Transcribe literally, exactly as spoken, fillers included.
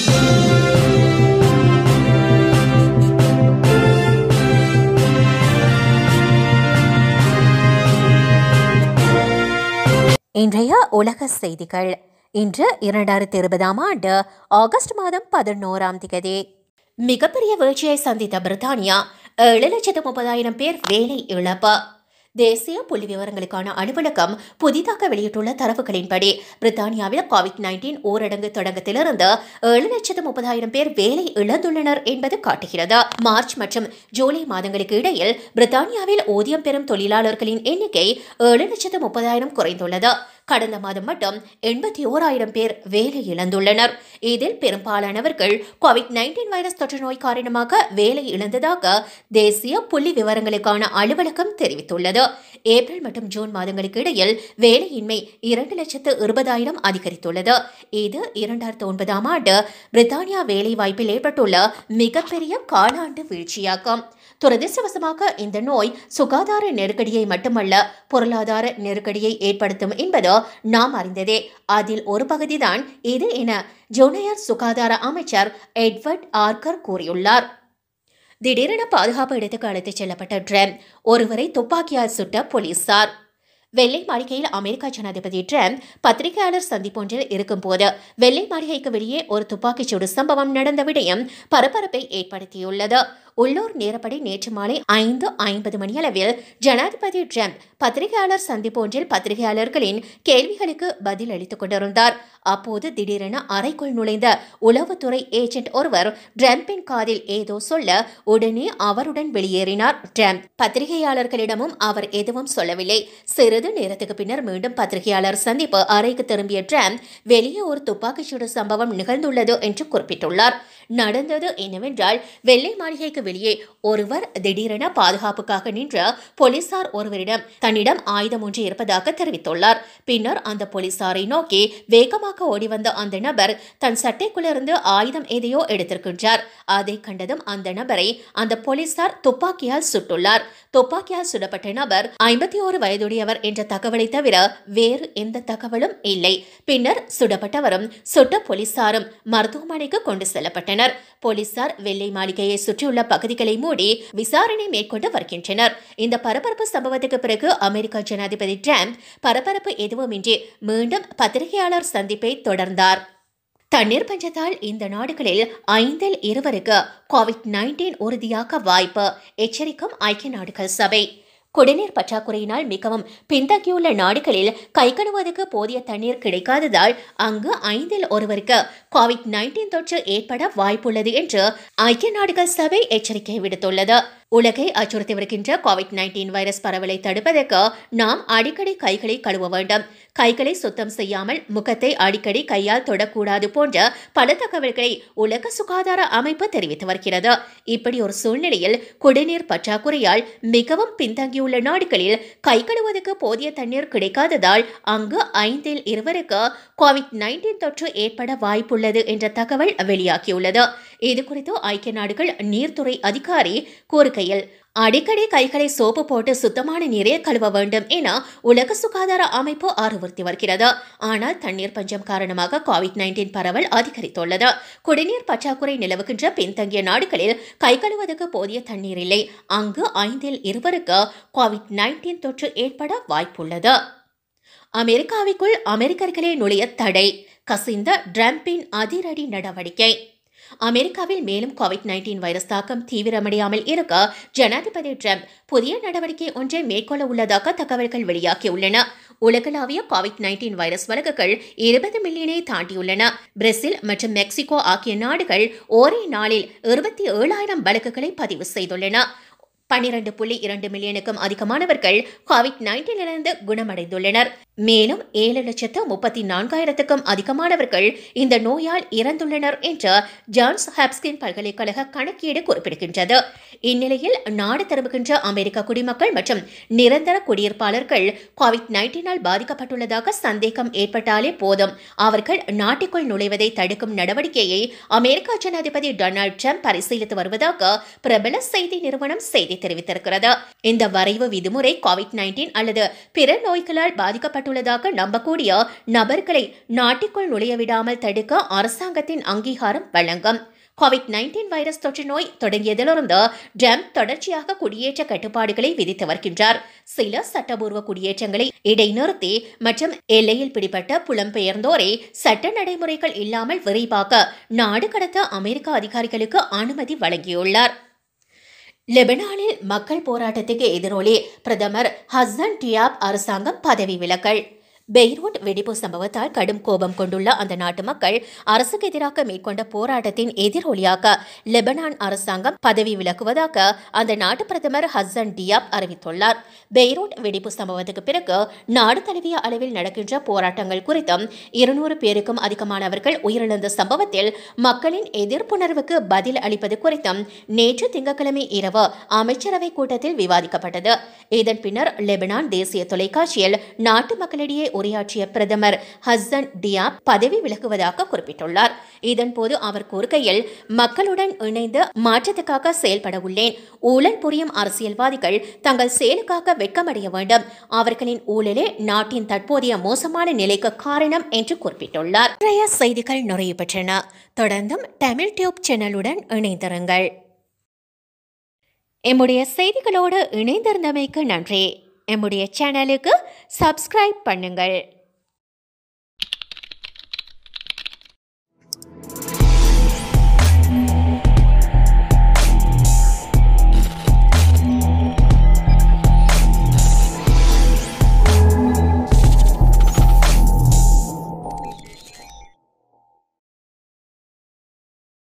இன்றைய உலக செய்திகள். இன்று இரண்டாயிரத்தி இருபதாம் ஆண்டு ஆகஸ்ட் மாதம் பதினோராம் திகதி. மிகப்பெரிய வீழ்ச்சியை சந்தித்த பிரித்தானியா, ஏழு லட்சத்து முப்பதாயிரம் பேர் வேலை இழப்பு. தேசிய புள்ளி விவரங்களுக்கான அலுவலகம் புதிதாக வெளியிட்டுள்ள தரவுகளின்படி பிரித்தானியாவில் கோவிட் நைன்டீன் ஊரடங்கு தொடக்கத்திலிருந்து ஏழு லட்சத்து முப்பதாயிரம் பேர் வேலை இழந்துள்ளனர் என்பது காட்டுகிறது. மார்ச் மற்றும் ஜூலை மாதங்களுக்கு இடையில் பிரித்தானியாவில் ஊதியம் பெறும் தொழிலாளர்களின் எண்ணிக்கை ஏழு லட்சத்து முப்பதாயிரம் குறைந்துள்ளது. கடந்த மாதம் மட்டும் எண்பத்தி ஓராயிரம் பேர் வேலை இழந்துள்ளனர். இதில் பெரும்பாலானவர்கள் கோவிட் நைன்டீன் வைரஸ் தொற்று நோய் காரணமாக வேலை இழந்ததாக தேசிய புள்ளி விவரங்களுக்கான அலுவலகம் தெரிவித்துள்ளது. ஏப்ரல் மற்றும் ஜூன் மாதங்களுக்கு இடையில் வேலையின்மை இரண்டு லட்சத்து இருபதாயிரம் அதிகரித்துள்ளது. இது இரண்டாயிரத்து ஒன்பதாம் ஆண்டு பிரித்தானியா வேலை வாய்ப்பில் ஏற்பட்டுள்ள மிகப்பெரிய காலாண்டு வீழ்ச்சியாகும். துரதிர்ஷ்டவசமாக இந்த நோய் சுகாதார நெருக்கடியை மட்டுமல்ல, பொருளாதார நெருக்கடியை ஏற்படுத்தும் என்பது நாம் அறிந்ததே. அதில் ஒரு பகுதிதான் இது என ஜூனியர் சுகாதார அமைச்சர் எட்வர்ட் ஆர்கர் கூறியுள்ளார். திடீரென பாதுகாப்பு இடத்துக்கு அழைத்துச் செல்லப்பட்ட ட்ரம்ப், ஒருவரை துப்பாக்கியால் சுட்ட போலீசார். வெள்ளை மாளிகையில் அமெரிக்க ஜனாதிபதி ட்ரம்ப் பத்திரிகையாளர் சந்திப்பொன்றில் இருக்கும்போது வெள்ளை மாளிகைக்கு வெளியே ஒரு துப்பாக்கிச்சூடு சம்பவம் நடந்த விடயம் பரபரப்பை ஏற்படுத்தியுள்ளது. உள்ளூர் நேரப்படி நேற்று மாலை ஐந்து ஐம்பது மணியளவில் ஜனாதிபதி ட்ரம்ப் பத்திரிகையாளர் சந்திப்பு ஒன்றில் பத்திரிகையாளர்களின் கேள்விகளுக்கு பதில் அளித்துக் கொண்டிருந்தார். அப்போது திடீரென அறைக்குள் நுழைந்த உளவுத்துறை ஏஜென்ட் ஒருவர் ட்ரம்பின் காதில் ஏதோ சொல்ல உடனே அவருடன் வெளியேறினார் ட்ரம்ப். பத்திரிகையாளர்களிடமும் அவர் எதுவும் சொல்லவில்லை. சிறிது நேரத்துக்கு பின்னர் மீண்டும் பத்திரிகையாளர் சந்திப்பு அறைக்கு திரும்பிய ட்ரம்ப் வெளியே ஒரு துப்பாக்கிச்சூடு சம்பவம் நிகழ்ந்துள்ளது என்று குறிப்பிட்டுள்ளார். நடந்தது என்னவென்றால், வெள்ளை மாளிகைக்கு வெளியே ஒருவர் திடீரென பாதுகாப்புக்காக நின்ற போலீசார் ஒருவரிடம் தன்னிடம் ஆயுதம் ஒன்று இருப்பதாக தெரிவித்துள்ளார். பின்னர் அந்த போலீசாரை நோக்கி வேகமாக ஓடி வந்த அந்த நபர் தன் சட்டைக்குள்ளிருந்து ஆயுதம் எதையோ எடுத்திருக்கின்றார். அதை கண்டதும் அந்த நபரை அந்த போலீசார் துப்பாக்கியால் சுட்டுள்ளார். துப்பாக்கியால் சுடப்பட்ட நபர் ஐம்பத்தி ஓரு வயதுடையவர் என்ற தகவலை தவிர வேறு எந்த தகவலும் இல்லை. பின்னர் சுடப்பட்டவரும் சுட்ட போலீசாரும் மருத்துவமனைக்கு கொண்டு செல்லப்பட்டனர். போலீசார் வெள்ளை மாளிகையை சுற்றியுள்ள பகுதிகளை மூடி விசாரணை மேற்கொண்டு வருகின்றனர். இந்த பரபரப்பு சம்பவத்துக்கு பிறகு அமெரிக்க ஜனாதிபதி ட்ரம்ப் பரபரப்பு எதுவுமின்றி மீண்டும் பத்திரிகையாளர் சந்திப்பை தொடர்ந்தார். தண்ணீர் பஞ்சத்தால் இந்த நாடுகளில் ஐந்தில் இருவருக்கு கோவிட் நைன்டீன் உறுதியாக வாய்ப்பு, எச்சரிக்கும் ஐக்கிய நாடுகள் சபை. குடிநீர் பற்றாக்குறையினால் மிகவும் பின்தங்கியுள்ள நாடுகளில் கை கழுவுவதற்கு போதிய தண்ணீர் கிடைக்காததால் அங்கு ஐந்தில் ஒருவருக்கு கோவிட் நைன்டீன் தொற்று ஏற்பட வாய்ப்புள்ளது என்று ஐக்கிய நாடுகள் சபை எச்சரிக்கை விடுத்துள்ளது. உலகை அச்சுறுத்தி வருகின்ற கோவிட் நைன்டீன் வைரஸ் பரவலை தடுப்பதற்கு நாம் அடிக்கடி கைகளை கழுவ வேண்டும். கைகளை சுத்தம் செய்யாமல் முகத்தை அடிக்கடி கையால் தொடக்கூடாது போன்ற பல தகவல்களை உலக சுகாதார அமைப்பு தெரிவித்து வருகிறது. இப்படி ஒரு சூழ்நிலையில் குடிநீர் பற்றாக்குறையால் மிகவும் பின்தங்கியுள்ள நாடுகளில் கை கழுவுவதற்கு போதிய தண்ணீர் கிடைக்காததால் அங்கு ஐந்தில் இருவருக்கு கோவிட் நைன்டீன் தொற்று ஏற்பட வாய்ப்புள்ளது என்ற தகவல் வெளியாகியுள்ளது. இதுகுறித்து ஐக்கிய நாடுகள் நீர்த்துறை அதிகாரி கூறுகையில், அடிக்கடி கைகளை சோப்பு போட்டு சுத்தமான நீரை கழுவ வேண்டும் என உலக சுகாதார அமைப்பு அறிவுறுத்தி வருகிறது. ஆனால் தண்ணீர் பஞ்சம் காரணமாக கோவிட் நைன்டீன் பரவல் அதிகரித்துள்ளது. குடிநீர் பற்றாக்குறை நிலவுகின்ற பின்தங்கிய நாடுகளில் கை கழுவதற்கு போதிய தண்ணீர் இல்லை. அங்கு ஐந்தில் இருவருக்கு கோவிட் நைன்டீன் தொற்று ஏற்பட வாய்ப்புள்ளது. அமெரிக்காவிற்குள் அமெரிக்கர்களே நுழைய தடை, கசிந்த ட்ரம்பின் அதிரடி நடவடிக்கை. அமெரிக்காவில் மேலும் கோவிட் நைன்டீன் வைரஸ் தாக்கம் தீவிரமடையாமல் இருக்க ஜனாதிபதி ட்ரம்ப் புதிய நடவடிக்கை ஒன்றை மேற்கொள்ள உள்ளதாக தகவல்கள் வெளியாகியுள்ளன. உலகளாவிய கோவிட் நைன்டீன் வைரஸ் வழக்குகள் இருபது மில்லியனை தாண்டியுள்ளன. பிரேசில் மற்றும் மெக்சிகோ ஆகிய நாடுகள் ஒரே நாளில் இருபத்தி ஏழாயிரம் வழக்குகளை பதிவு செய்துள்ளன. பன்னிரண்டு புள்ளி இரண்டு மில்லியனுக்கும் அதிகமானவர்கள் கோவிட் நைன்டீனிலிருந்து குணமடைந்துள்ளனர். மேலும் ஏழு லட்சத்து முப்பத்தி நான்காயிரத்துக்கும் அதிகமானவர்கள் இந்த நோயால் இறந்துள்ளனர் என்று ஜான்ஸ் ஹாப்கின்ஸ் பல்கலைக்கழக கணக்கீடு குறிப்பிடுகின்றது. இந்நிலையில் நாடு திரும்புகின்ற அமெரிக்க குடிமக்கள் மற்றும் நிரந்தர குடியிருப்பாளர்கள் கோவிட் நைன்டீனால் பாதிக்கப்பட்டுள்ளதாக சந்தேகம் ஏற்பட்டாலே போதும், அவர்கள் நாட்டுக்குள் நுழைவதை தடுக்கும் நடவடிக்கையை அமெரிக்க ஜனாதிபதி டொனால்டு ட்ரம்ப் பரிசீலித்து வருவதாக பிரபல செய்தி நிறுவனம் செய்தி தெரிவித்திருக்கிறது. இந்த வரைவு விதிமுறை கோவிட் நைன்டீன் அல்லது பிற நோய்களால் பாதிக்கப்பட்டுள்ளதாக நம்பக்கூடிய நபர்களை நாட்டிற்குள் நுழைய விடாமல் தடுக்க அரசாங்கத்தின் அங்கீகாரம் வழங்கும். கோவிட் நைன்டீன் வைரஸ் தொற்று நோய் தொடங்கியதிலிருந்து ட்ரம்ப் தொடர்ச்சியாக குடியேற்ற கட்டுப்பாடுகளை விதித்து வருகின்றார். சில சட்டபூர்வ குடியேற்றங்களை இடைநிறுத்தி மற்றும் எல்லையில் பிடிபட்ட புலம்பெயர்ந்தோரை சட்ட நடைமுறைகள் இல்லாமல் விரைவாக நாடு கடத்த அமெரிக்க அதிகாரிகளுக்கு அனுமதி வழங்கியுள்ளார். லெபனானில் மக்கள் போராட்டத்துக்கு எதிரொலி பிரதமர் ஹசன் டியாப் அரசாங்கம் பதவி விலகல். பெய்ரூட் வெடிப்பு சம்பவத்தால் கடும் கோபம் கொண்டுள்ள அந்த நாட்டு மக்கள் அரசுக்கு எதிராக மேற்கொண்ட போராட்டத்தின் எதிரொலியாக லெபனான் அரசாங்கம் பதவி விலகுவதாக அந்த நாட்டு பிரதமர் ஹசன் டியாப் அறிவித்துள்ளார். பெய்ரூட் வெடிப்பு சம்பவத்துக்கு பிறகு நாடு தழுவிய அளவில் நடக்கின்ற போராட்டங்கள் குறித்தும் இருநூறு பேருக்கும் அதிகமானவர்கள் உயிரிழந்த சம்பவத்தில் மக்களின் எதிர்ப்புணர்வுக்கு பதில் அளிப்பது குறித்தும் நேற்று திங்கட்கிழமை இரவு அமைச்சரவை கூட்டத்தில் விவாதிக்கப்பட்டது. இதன் பின்னர் லெபனான் தேசிய தொலைக்காட்சியில் நாட்டு மக்களிடையே உரையாற்றிய பிரதமர் ஹசன் டியாப் பதவி விலகுவதாக குறிப்பிட்டுள்ளார். இதன்போது அவர் கூறுகையில், மக்களுடன் இணைந்து மாற்றத்துக்காக செயல்பட உள்ளேன். ஊழல் புரியும் அரசியல்வாதிகள் தங்கள் செயலுக்காக வெட்கமடைய வேண்டும். அவர்களின் ஊழலே நாட்டின் தற்போதைய மோசமான நிலைக்கு காரணம் என்று குறிப்பிட்டுள்ளார். நிறைய செய்திகள் நிறைவு பெற்றன. தொடர்ந்தும் தமிழ் டியூப் சேனலுடன் இணைந்திருங்கள். எம்முடைய செய்திகளோடு இணைந்திருந்தமைக்கு நன்றி. எம்முடைய சேனலுக்கு சப்ஸ்கிரைப் பண்ணுங்கள்.